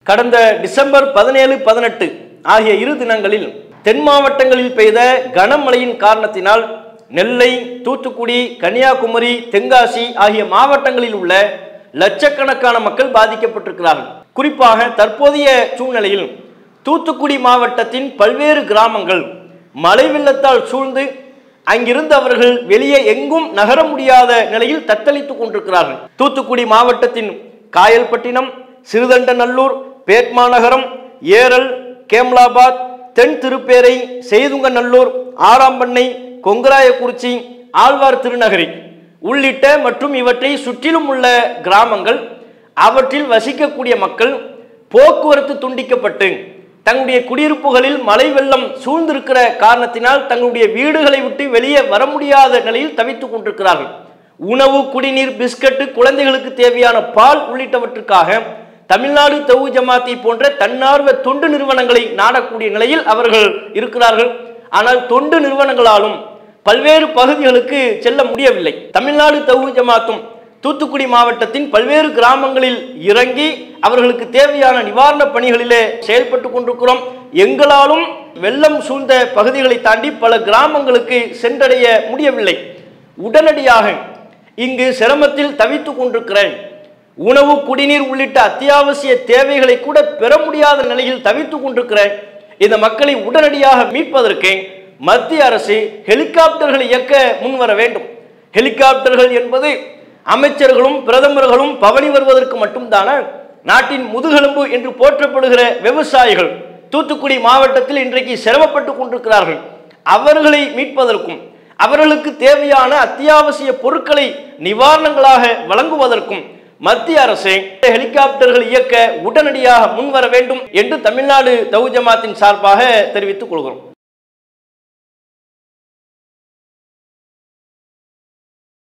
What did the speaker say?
கடந்த டிசம்பர் 17, 18 ஆகிய இரு தினங்களில் தென் மாவட்டங்களில் பெய்த கனமழையின் காரணத்தினால் நெல்லை, தூத்துக்குடி, கன்னியாகுமரி, தென்காசி ஆகிய மாவட்டங்களில் உள்ள லட்சக்கணக்கான மக்கள் பாதிக்கப்பட்டிருக்கிறார்கள். குறிப்பாக தற்போதைய சூழ்நிலையில் தூத்துக்குடி மாவட்டத்தின் பல்வேறு கிராமங்கள் மழை வெள்ளத்தால் சூழ்ந்து அங்கிருந்து அவர்கள் வெளியே எங்கும் நகர முடியாத நிலையில் தத்தளித்துக் கொண்டிருக்கிறார்கள். தூத்துக்குடி மாவட்டத்தின் காயல்பட்டினம், சிறுதண்டநல்லூர், பேட்மாநகரம், ஏரல், கேம்லாபாத், தென் திருப்பேரை, செய்துங்கநல்லூர், ஆறாம்பண்ணை, கொங்கராயக்குறிச்சி, ஆழ்வார் திருநகரி உள்ளிட்ட மற்றும் இவற்றை சுற்றிலும் உள்ள கிராமங்கள், அவற்றில் வசிக்கக்கூடிய மக்கள் போக்குவரத்து துண்டிக்கப்பட்டு தங்களுடைய குடியிருப்புகளில் மழை வெள்ளம் சூழ்ந்திருக்கிற காரணத்தினால் தங்களுடைய வீடுகளை விட்டு வெளியே வர முடியாத நிலையில் தவித்துக் கொண்டிருக்கிறார்கள். உணவு, குடிநீர், பிஸ்கட்டு, குழந்தைகளுக்கு தேவையான பால் உள்ளிட்டவற்றுக்காக தமிழ்நாடு தௌஹீத் ஜமாத்தை போன்ற தன்னார்வ தொண்டு நிறுவனங்களை நாடக்கூடிய நிலையில் அவர்கள் இருக்கிறார்கள். ஆனால் தொண்டு நிறுவனங்களாலும் பல்வேறு பகுதிகளுக்கு செல்ல முடியவில்லை. தமிழ்நாடு தௌஹீத் ஜமாத்தும் தூத்துக்குடி மாவட்டத்தின் பல்வேறு கிராமங்களில் இறங்கி அவர்களுக்கு தேவையான நிவாரண பணிகளிலே செயல்பட்டு கொண்டிருக்கிறோம். எங்களாலும் வெள்ளம் சூழ்ந்த பகுதிகளை தாண்டி பல கிராமங்களுக்கு சென்றடைய முடியவில்லை. உடனடியாக இங்கு சிரமத்தில் தவித்துக் கொண்டிருக்கிறேன், உணவு, குடிநீர் உள்ளிட்ட அத்தியாவசிய தேவைகளை கூட பெற முடியாத நிலையில் தவித்துக் கொண்டிருக்கிறேன், இந்த மக்களை உடனடியாக மீட்பதற்கு மத்திய அரசு ஹெலிகாப்டர்களை இயக்க முன்வர வேண்டும். ஹெலிகாப்டர்கள் என்பது அமைச்சர்களும் பிரதமர்களும் பவனி வருவதற்கு மட்டும்தான? நாட்டின் முதுகெலும்பு என்று போற்றப்படுகிற விவசாயிகள் தூத்துக்குடி மாவட்டத்தில் இன்றைக்கு சிரமப்பட்டு கொண்டிருக்கிறார்கள். அவர்களை மீட்பதற்கும் அவர்களுக்கு தேவையான அத்தியாவசிய பொருட்களை நிவாரணங்களாக வழங்குவதற்கும் மத்திய அரசு ஹெலிகாப்டர்கள் இயக்க உடனடியாக முன்வர வேண்டும் என்று தமிழ்நாடு தௌஹீத் ஜமாத்தின் சார்பாக தெரிவித்துக் கொள்கிறோம்.